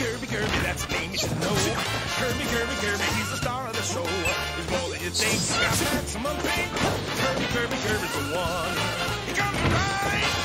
Kirby, that's the name you should know. Kirby, he's the star of the show. He's more than you think, got maximum pay. Kirby's the one. He comes right.